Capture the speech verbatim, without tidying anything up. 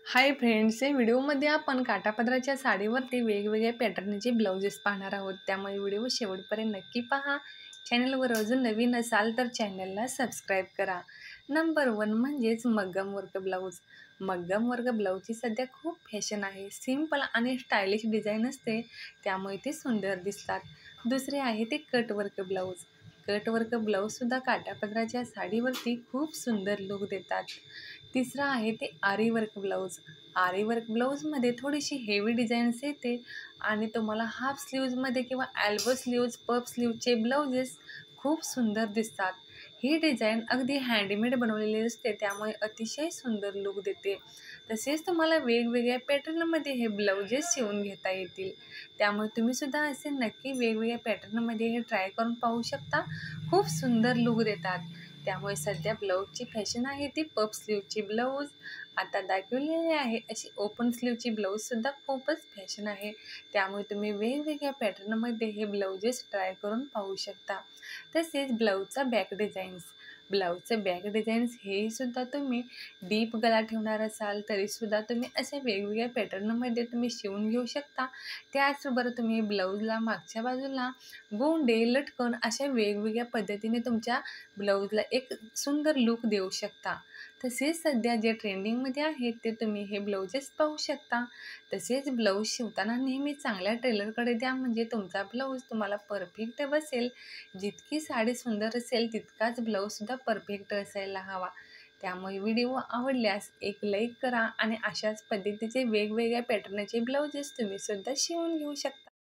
Hi friends, या व्हिडिओमध्ये आपण काठापदराच्या साडीवरती वेगवेगळ्या पॅटर्नचे ब्लाउजेस पाहणार आहोत. त्यामुळे व्हिडिओ शेवटपर्यंत नक्की पहा. चॅनलवर अजून नवीन असाल तर चॅनलला सबस्क्राईब करा. नंबर वन म्हणजेच maggam work blouse. Maggam work ब्लाऊजची सध्या खूप फॅशन आहे. सिंपल आणि स्टायलिश डिझाईन असते, त्यामुळे ते सुंदर दिसतात. दुसरे आहे ते cut work blouse. Cut work ब्लाऊजसुद्धा काठापदराच्या साडीवरती खूप सुंदर लुक देतात. तिसरं आहे ते aari work blouse. Aari work ब्लाऊजमध्ये थोडीशी हेवी डिझाईन्स येते आणि तुम्हाला हाफ स्लीव्जमध्ये किंवा एल्बो स्लीव्ज, पफ स्लीवचे ब्लाउजेस खूप सुंदर दिसतात. ही डिझाईन अगदी हँडमेड बनवलेली असते, त्यामुळे अतिशय सुंदर लुक देते. तसेच तुम्हाला वेगवेगळ्या पॅटर्नमध्ये हे ब्लाउजेस शिवून घेता येतील. त्यामुळे तुम्हीसुद्धा असे नक्की वेगवेगळ्या पॅटर्नमध्ये हे ट्राय करून पाहू शकता. खूप सुंदर लुक देतात. त्यामुळे सध्या ब्लाऊजची फॅशन आहे ती पफ स्लीवची ब्लाऊज. आता दाखवलेली आहे अशी ओपन स्लीवची ब्लाऊजसुद्धा खूपच फॅशन आहे. त्यामुळे तुम्ही वेगवेगळ्या पॅटर्नमध्ये हे ब्लाउजेस ट्राय करून पाहू शकता. तसेच ब्लाऊजचा बॅक डिझाईन्स. ब्लाऊजचं बॅक डिझाईन्स हे सुद्धा तुम्ही डीप गळा ठेवणार असाल तरीसुद्धा तुम्ही अशा वेगवेगळ्या पॅटर्नमध्ये तुम्ही शिवून घेऊ शकता. त्याचबरोबर तुम्ही ब्लाऊजला मागच्या बाजूला गोंडे, लटकन अशा वेगवेगळ्या पद्धतीने तुमच्या ब्लाऊजला एक सुंदर लुक देऊ शकता. तसेच सध्या जे ट्रेंडिंगमध्ये आहे ते तुम्ही हे ब्लाउजेस पाहू शकता. तसेच ब्लाऊज शिवताना नेहमी चांगल्या टेलरकडे द्या, म्हणजे तुमचा ब्लाऊज तुम्हाला परफेक्ट बसेल. जितकी साडी सुंदर असेल तितकाच ब्लाऊजसुद्धा परफेक्ट असायला हवा. त्यामुळे व्हिडिओ आवडल्यास एक लाईक करा आणि अशाच पद्धतीचे वेगवेगळ्या पॅटर्नचे ब्लाउजेस तुम्ही सुद्धा शिवून घेऊ शकता.